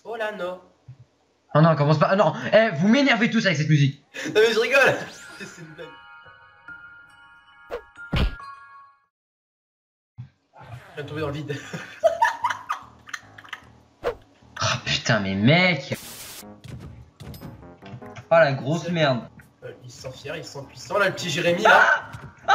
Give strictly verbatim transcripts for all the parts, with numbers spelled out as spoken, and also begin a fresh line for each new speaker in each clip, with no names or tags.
Oh là non.
Oh non, commence pas. Ah non, eh, vous m'énervez tous avec cette musique.
Non mais je rigole. C'est une blague. Je viens de tomber dans le vide.
Oh putain, mais mec. Oh la grosse merde.
Euh, il se sent fier, il se sent puissant. Là, le petit Jérémy là.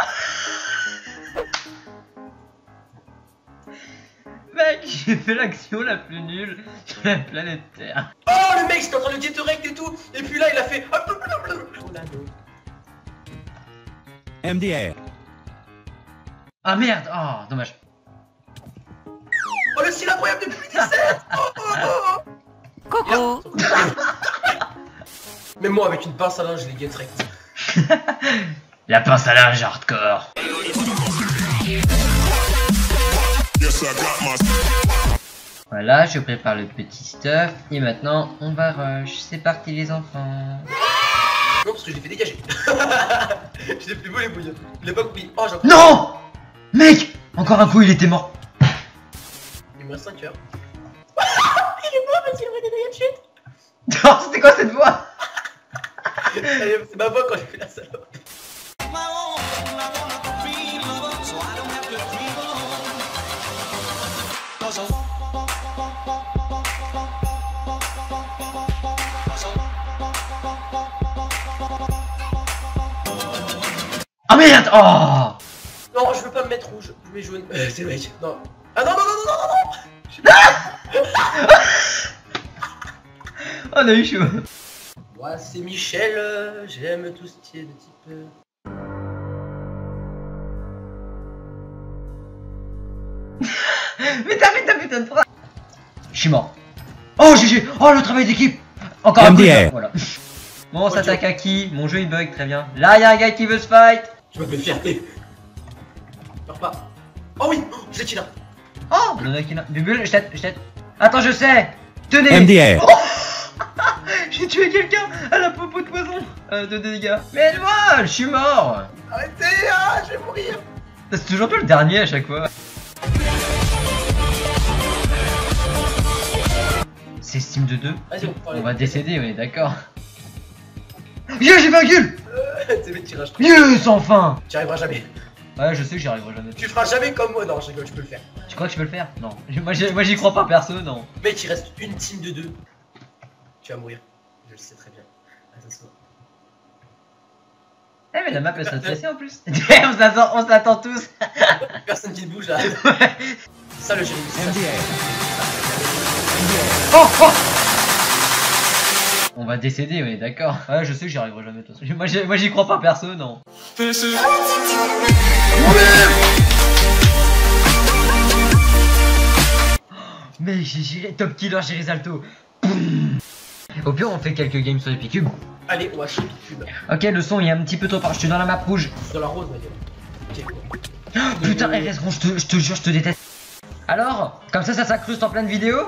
Mec, j'ai fait l'action la plus nulle sur la planète Terre.
Oh le mec, j'étais en train de Gatorade et tout. Et puis là, il a fait. Oh là non.
M D A.
Ah merde, oh dommage.
Oh le style incroyable depuis dix-sept. Oh oh oh.
Coucou.
Même moi, avec une pince à linge, je les get direct.
La pince à linge hardcore. Voilà, je prépare le petit stuff. Et maintenant, on va rush. C'est parti les enfants.
Non, parce que je l'ai fait dégager. Je l'ai fait voler bouillon. Il a pas compris. Oh, j'ai
Non. Mec, encore un coup, il était mort.
Il me reste cinq heures. Il est mort parce qu'il aurait des dégâts de chute.
Oh, c'était quoi cette voix?
C'est ma voix quand j'ai fait la salope.
Oh merde. Oh.
Non, je veux pas me mettre rouge, je mets jaune. Euh, c'est le mec. Non. Ah non, non, non, non, non, non.
On a eu chaud.
Moi, c'est Michel. euh, J'aime tout ce qui est de type. euh,
Mais t'as fait ta putain de phrase. Je suis mort. Oh G G. Oh le travail d'équipe. Encore un coup.
M D A.
Voilà. Bon, on s'attaque à qui? Mon jeu il bug, très bien. Là y'a un gars qui veut se fight.
Tu vas me fierté. Pars pas. Oh oui, oh, je l'ai tué là.
Oh, il y en a qui là. Bubule, je t'aide, je t'aide. Attends, je sais. Tenez.
M D A.
Oh j'ai tué quelqu'un à la popo de poison. Euh, de dégâts. Mais moi, je suis mort.
Arrêtez, ah, je vais mourir.
C'est toujours toi le dernier à chaque fois. C'est Steam de deux.
Vas-y, on parle.
On va décéder, on est d'accord. Yeah, j'ai vaincu.
C'est le tirage.
Yes, enfin.
Tu y arriveras jamais.
Ouais, je sais que j'y arriverai jamais.
Tu feras jamais comme moi. Non, je rigole, tu peux le faire.
Tu crois que je peux le faire? Non. Moi, j'y- moi, j'y crois pas, perso, non.
Mec, il reste une team de deux. Tu vas mourir. Je le sais très bien. Attention.
Eh, mais la map elle serait stressée en plus. on s'attend, on s'attend tous.
Personne qui ne bouge là. Ça le Jérémy.
M D A.
Oh, oh. On va décéder, on est d'accord. Ouais, je sais que j'y arriverai jamais de toute façon. Moi, j'y- moi, j'y crois pas, perso, non. Mais j'ai géré top killer, j'ai Risalto. Au pire, on fait quelques games sur Epicube.
Allez, on va chez Epicube.
Ok, le son il est un petit peu trop fort. Je suis dans la map rouge.
Dans la rose, ma gueule. Ok.
Oh, putain, R S Ron, je te, je te jure, je te déteste. Alors, comme ça, ça s'incruste en pleine vidéo.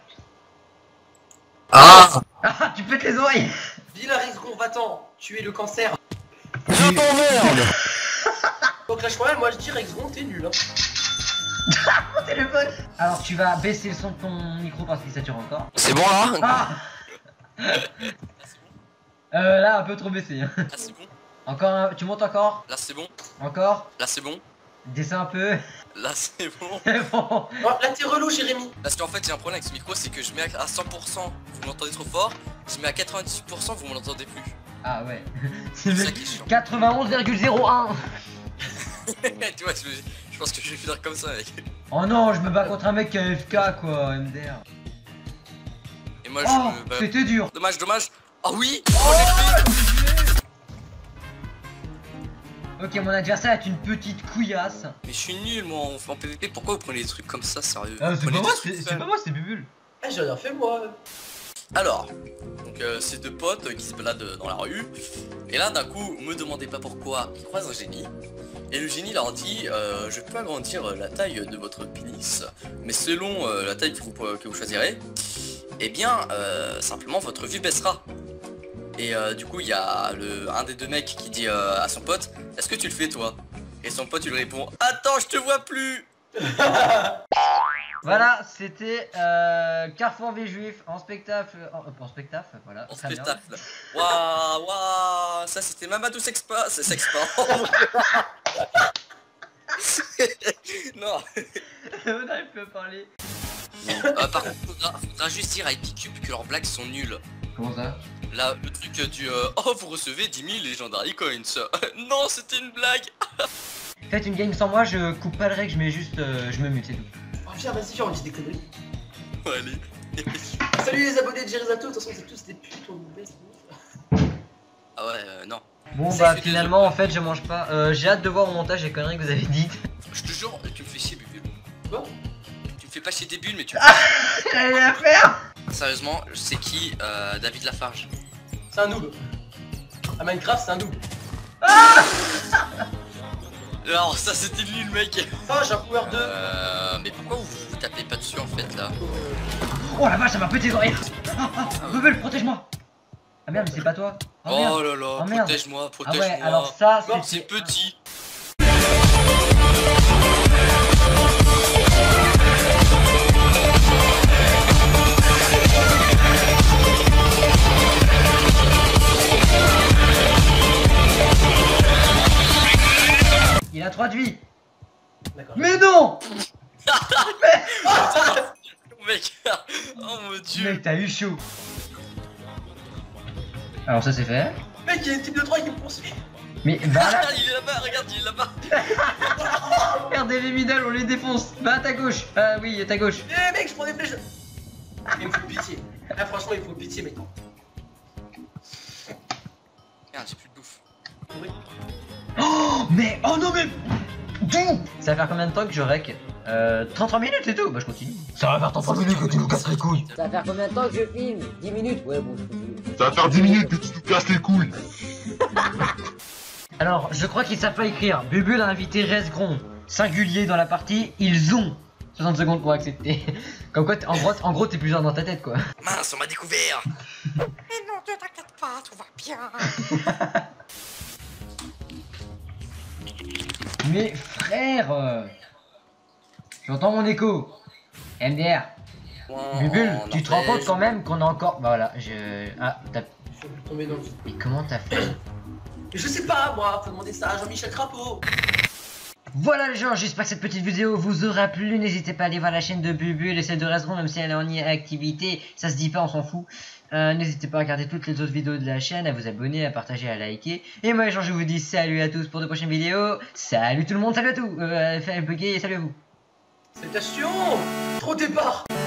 Ah.
Ah, tu pètes les oreilles.
Villaris Ron, va-t'en. Tu es le cancer.
Je t'emmerde.
Donc Clash Royale, moi je dis Rex Ron, t'es nul. Hein.
Mon téléphone. Alors, tu vas baisser le son de ton micro parce qu'il sature encore.
C'est bon là?
Ah. Euh, là, un peu trop baissé. Hein.
Là c'est bon.
Encore, un... tu montes encore.
Là c'est bon.
Encore.
Là c'est bon.
Descends un peu.
Là c'est bon.
Bon.
Oh, là t'es relou, Jérémy.
Parce qu'en fait j'ai un problème avec ce micro, c'est que je mets à cent pour cent, vous m'entendez trop fort. Je mets à quatre-vingt-dix pour cent, vous m'entendez plus.
Ah ouais.
C'est ça qui est chiant.
quatre-vingt-onze virgule zéro un.
Tu vois, je, je pense que je vais finir comme ça mec.
Oh non, je me bats contre un mec qui a F K quoi, M D R.
Et moi je
Oh,
me bats.
c'était dur.
Dommage, dommage. Ah oui.
Ok, mon adversaire est une petite couillasse.
Mais je suis nul moi en, en P V P, pourquoi vous prenez des trucs comme ça sérieux?
Euh,
Vous
c'est
prenez
pas moi,
des trucs
c'est c'est
sales.
pas moi, c'est Bubule.
Ah, j'ai rien fait moi.
Alors, donc euh, c'est deux potes euh, qui se baladent dans la rue. Et là d'un coup, me demandez pas pourquoi, ils croisent un génie. Et le génie leur dit euh, je peux agrandir la taille de votre pénis, mais selon euh, la taille que vous, que vous choisirez, eh bien euh, simplement votre vue baissera. Et euh, du coup il y a le, un des deux mecs qui dit euh, à son pote est-ce que tu le fais toi? Et son pote il lui répond attends je te vois plus.
Voilà, c'était euh, Carrefour des Juifs en spectacle. En, en spectacle, voilà.
En
très bien.
spectacle. Waouh, waouh, ça c'était Mamadou Sexpa, c'est Sexpa. Non.
On n'arrive plus à parler.
Euh, par contre, faudra, faudra juste dire à Epicube que leurs blagues sont nulles.
Comment ça?
Là, le truc du euh, oh, vous recevez dix mille Legendary Coins. Non, c'était une blague.
Faites une game sans moi, je coupe pas le règle, je mets juste. Euh, je me mute, c'est tout.
Oh viens, vas-y, viens, on dit des conneries.
Ouais, allez.
Salut les abonnés de Jerizato, de toute façon, c'est tous des putes, on vous baisse. de ouf.
Ah ouais, euh, non.
Bon
C'est-
bah
c'est
finalement
désolé.
en fait je mange pas. Euh, J'ai hâte de voir au montage les conneries que vous avez dites.
Je te jure, tu me fais chier, Bubule.
Quoi?
Tu me fais pas chier des bulles, mais tu.
J'allais la faire.
Sérieusement, c'est qui euh, David Lafarge?
C'est un noob. À Minecraft, c'est un noob.
Alors, ça c'était nul, mec.
Ah, j'ai un power deux.
Euh. Mais pourquoi vous vous tapez pas dessus en fait là?
Oh la vache, ça m'a pété les oreilles. Ah, ah, Bubble, protège-moi. Ah merde, mais c'est pas toi. Oh,
Oh
merde.
là là,
Oh, merde.
protège-moi,
Ah
protège-moi.
ouais, alors ça
Non,
C'est
c'est.
petit.
Il a trois de vie.
D'accord.
Mais non.
Mec, oh mon dieu.
Mec, t'as eu chaud. Alors ça c'est fait.
Mec, il y a une team de trois qui me poursuit.
Mais voilà.
Ah, il est là-bas, regarde, il est là-bas.
Regardez les middle, on les défonce. Va à ta gauche. Ah oui, à ta gauche.
Eh mec, je prends des flèches. Il me faut pitié. Là, franchement, il me faut pitié, mec.
Merde, j'ai plus de bouffe.
Oh mais oh non mais d'où? Ça va faire combien de temps que je rec? Euh trente-trois minutes c'est tout. Bah je continue. Ça va faire trente-trois minutes que tu nous casses les couilles.
Ça va faire combien de temps que je filme? dix minutes? Ouais, bon, je continue.
Ça va faire dix minutes que tu nous casses les couilles.
Alors je crois qu'ils savent pas écrire. Bubule a invité Resgron singulier dans la partie. Ils ont soixante secondes pour accepter. Comme quoi t- en gros, en gros t'es plusieurs dans ta tête quoi.
Mince, on m'a découvert.
Mais non, ne t'inquiète pas, tout va bien.
Mais frère euh, j'entends mon écho. M D R. Bubule,
Oh,
tu te
non,
rends compte
mais-
quand même qu'on a encore. Bah voilà, je. Ah, t'as.
Je suis tombé dans le.
Mais comment t'as fait?
Mais je sais pas, moi, faut demander ça à Jean-Michel Crapaud.
Voilà les gens, j'espère que cette petite vidéo vous aura plu. N'hésitez pas à aller voir la chaîne de Bubule et celle de Resgron, même si elle est en activité. Ça se dit pas, on s'en fout. Euh, N'hésitez pas à regarder toutes les autres vidéos de la chaîne, à vous abonner, à partager, à liker. Et moi les gens, je vous dis salut à tous pour de prochaines vidéos. Salut tout le monde, salut à tous. Euh, fait bugger et salut à vous.
Salutations. Trop départ.